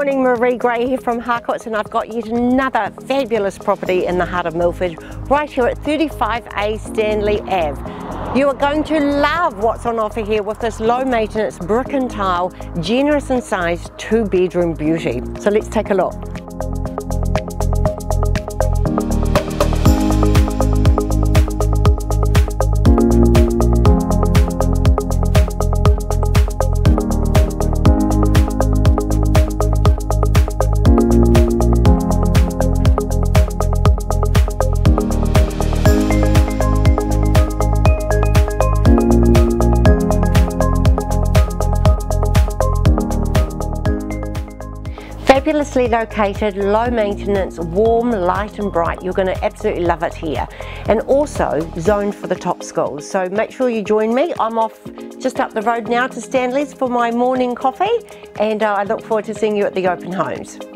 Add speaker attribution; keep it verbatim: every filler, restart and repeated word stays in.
Speaker 1: morning, Marie Gray here from Harcourts, and I've got yet another fabulous property in the heart of Milford, right here at thirty-five A Stanley Avenue. You are going to love what's on offer here with this low maintenance brick and tile, generous in size, two bedroom beauty. So let's take a look. Fabulously located, low maintenance, warm, light and bright. You're going to absolutely love it here. And also zoned for the top schools. So make sure you join me. I'm off just up the road now to Stanley's for my morning coffee, and uh, I look forward to seeing you at the open homes.